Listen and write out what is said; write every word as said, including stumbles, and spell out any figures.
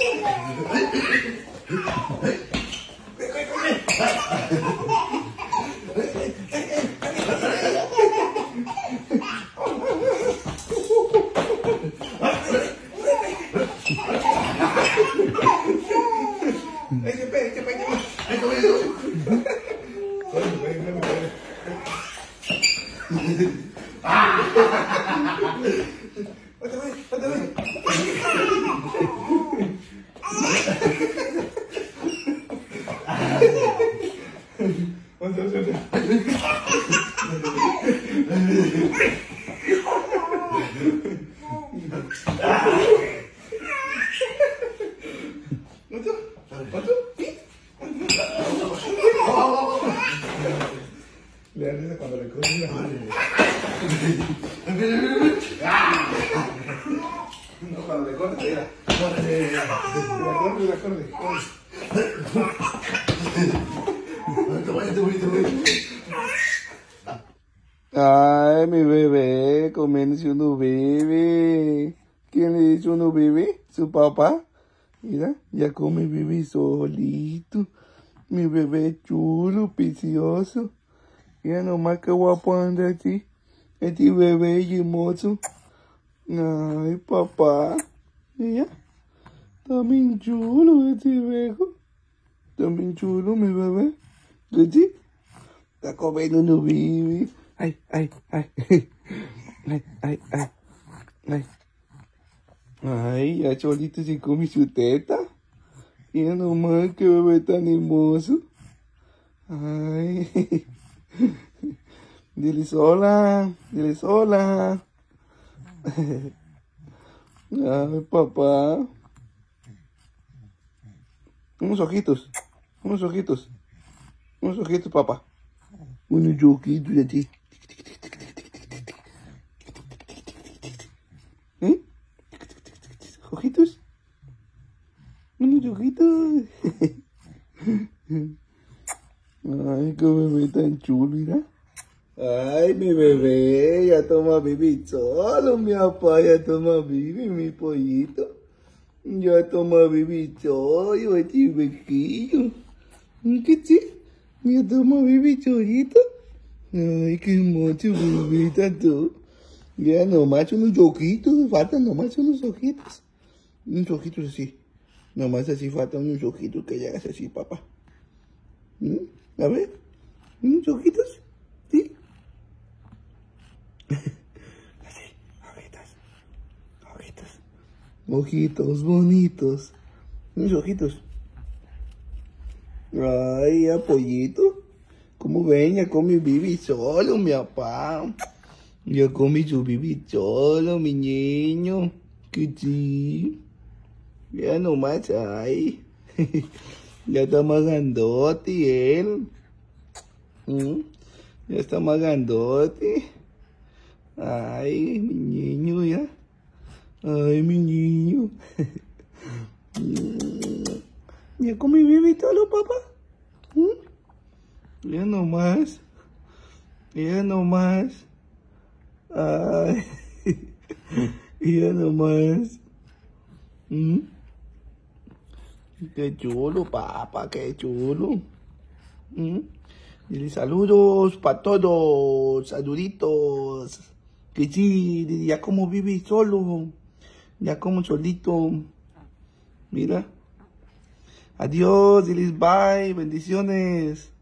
Le da risa cuando le coge una mano. No, cuando le corte, mira. La corte, la corte. Ay, mi bebé, comiéndose uno bebé. ¿Quién le hizo uno bebé? ¿Su papá? Mira, ya come bebé solito. Mi bebé chulo, precioso. Mira nomás qué guapo anda así. Este bebé hermoso. Ay, papá. Mira. Está bien chulo este viejo. Está bien chulo mi bebé. ¿Sí? Está comiendo uno bebé. Ay, ay, ay. Ay, ay, ay. Ay. Ay, ya Cholito se come su teta. Mira nomás qué bebé tan hermoso. Ay. Dile sola, dile sola. Ay, papá. Unos ojitos, unos ojitos. Unos ojitos, papá. Unos ojitos de ti. ¿Eh? ¿Ojitos? Unos ojitos. Ay, qué bebé tan chulo, mira. Ay, mi bebé, ya toma bibi solo, mi papá, ya toma bibi, mi pollito. Ya toma bibi solo, este bequillo. ¿Qué sí? Ya toma bibi solito. Ay, qué hermoso bebé tanto. Ya nomás unos ojitos, faltan nomás unos ojitos. Unos ojitos así. Nomás así faltan unos ojitos que llegas así, papá. ¿Mm? A ver, unos ojitos, ¿sí? Así, ojitos, ojitos, ojitos bonitos, unos ojitos. Ay, apoyito, ¿cómo ven? Ya comí bibi solo, mi papá. Ya comí su bibi solo, mi niño. Que sí. Ya nomás hay. Ya está más grandote él. ¿Mm? Ya está más grandote. Ay, mi niño ya. Ay, mi niño. ¿Ya comí bebé todo, papá? ¿Mm? Ya nomás. Ya nomás. Ay. Ya nomás. ¿Mm? Qué chulo, papá, qué chulo. ¿Mm? Dile saludos para todos, saluditos. Que sí, ya como vive solo, ya como solito. Mira. Adiós, diles bye, bendiciones.